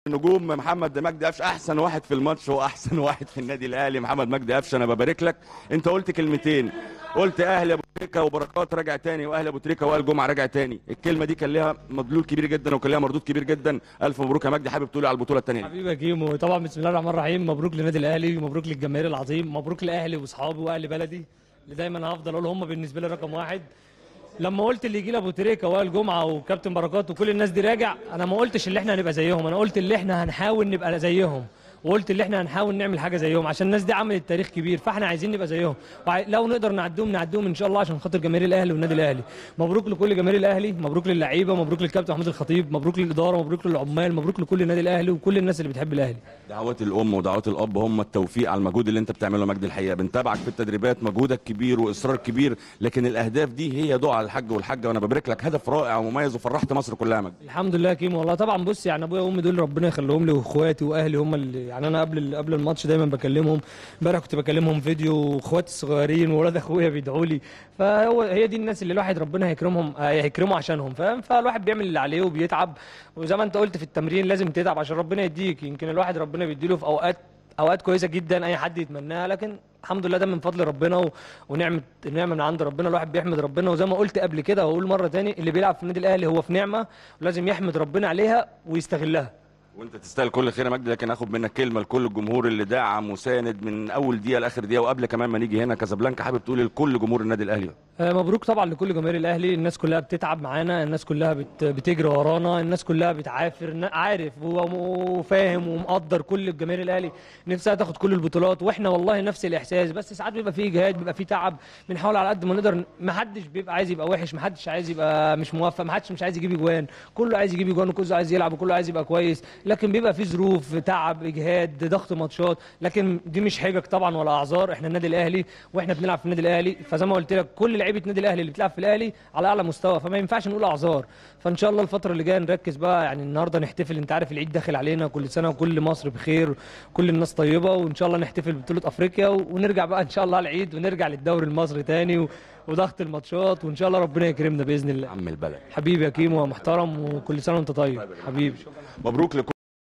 نجوم محمد مجدي قفشه احسن واحد في الماتش واحسن واحد في النادي الاهلي. محمد مجدي قفشه انا ببارك لك. انت قلت كلمتين، قلت اهلي ابو تريكه وبركات راجع تاني، واهلي ابو تريكه وائل جمعه راجع تاني. الكلمه دي كان لها مدلول كبير جدا وكان لها مردود كبير جدا. الف مبروك يا مجدي. حابب تقولي على البطوله الثانيه؟ حبيبي يا كيمو، طبعا بسم الله الرحمن الرحيم، مبروك للنادي الاهلي ومبروك للجماهير العظيم، مبروك لاهلي واصحابي واهل بلدي اللي دايما هفضل اقول هم بالنسبه لي رقم واحد. لما قلت اللي يجي لي ابو تريكه وائل جمعه وكابتن بركات وكل الناس دي راجع، انا ما قلتش اللي احنا هنبقى زيهم، انا قلت اللي احنا هنحاول نبقى زيهم، وقلت اللي احنا هنحاول نعمل حاجه زيهم عشان الناس دي عملت تاريخ كبير، فاحنا عايزين نبقى زيهم، لو نقدر نعدهم ان شاء الله عشان خاطر جماهير الاهلي والنادي الاهلي. مبروك لكل جماهير الاهلي، مبروك للعيبه، مبروك للكابتن محمود الخطيب، مبروك للاداره، مبروك للعمال، مبروك لكل النادي الاهلي وكل الناس اللي بتحب الاهلي. دعوات الام ودعوات الاب هم التوفيق على المجهود اللي انت بتعمله يا مجدي. الحقيقه بنتابعك في التدريبات، مجهودك كبير واصرار كبير، لكن الاهداف دي هي دعاء الحاج والحاجه، وانا ببارك لك. هدف رائع ومميز وفرحت مصر كلها يا مجدي. الحمد لله يا كيمو والله. طبعا بص يعني ابويا وامي دول ربنا يخليهم لي، واخواتي واهلي هم اللي يعني انا قبل الماتش دايما بكلمهم. امبارح كنت بكلمهم فيديو، واخواتي الصغيرين واولاد اخويا بيدعوا لي، هي دي الناس اللي الواحد ربنا هيكرمه عشانهم، فاهم؟ فالواحد بيعمل اللي عليه وبيتعب، وزي ما انت قلت في التمرين لازم تتعب عشان ربنا يديك. يمكن الواحد ربنا بيديله في اوقات كويسه جدا اي حد يتمناها، لكن الحمد لله ده من فضل ربنا ونعمه من عند ربنا. الواحد بيحمد ربنا، وزي ما قلت قبل كده واقول مره تاني، اللي بيلعب في النادي الاهلي هو في نعمه ولازم يحمد ربنا عليها ويستغلها. وانت تستاهل كل خير يا مجدي، لكن اخد منك كلمه لكل الجمهور اللي داعم وساند من اول دقيقه لاخر دقيقه، وقبل كمان ما نيجي هنا كازابلانكا حابب تقول لكل جمهور النادي الاهلي؟ مبروك طبعا لكل جماهير الاهلي. الناس كلها بتتعب معانا، الناس كلها بتجري ورانا، الناس كلها بتعافر، عارف وفاهم ومقدر كل الجماهير الاهلي نفسها تاخد كل البطولات، واحنا والله نفس الاحساس، بس ساعات بيبقى فيه اجهاد، بيبقى فيه تعب، بنحاول على قد ما نقدر. ما حدش بيبقى عايز يبقى وحش، ما حدش عايز يبقى مش موفق، ما حدش مش عايز يجيب اجوان، كله عايز يجيب اجوان وكله عايز يلعب وكله عايز يبقى كويس، لكن بيبقى فيه ظروف، تعب، اجهاد، ضغط ماتشات، لكن دي مش حجج طبعا ولا اعذار. احنا النادي الاهلي واحنا بنلعب في النادي الاهلي، فزي ما قلت لك كل لعيبه النادي الاهلي اللي بتلعب في الاهلي على اعلى مستوى، فما ينفعش نقول اعذار. فان شاء الله الفتره اللي جايه نركز بقى، يعني النهارده نحتفل، انت عارف العيد داخل علينا، كل سنه وكل مصر بخير، كل الناس طيبه، وان شاء الله نحتفل ببطوله افريقيا ونرجع بقى ان شاء الله على العيد ونرجع للدوري المصري تاني وضغط الماتشات، وان شاء الله ربنا يكرمنا باذن الله. عم البلد حبيبي يا كيمو يا محترم، وكل سنه وانت طيب حبيبي. مبروك لكل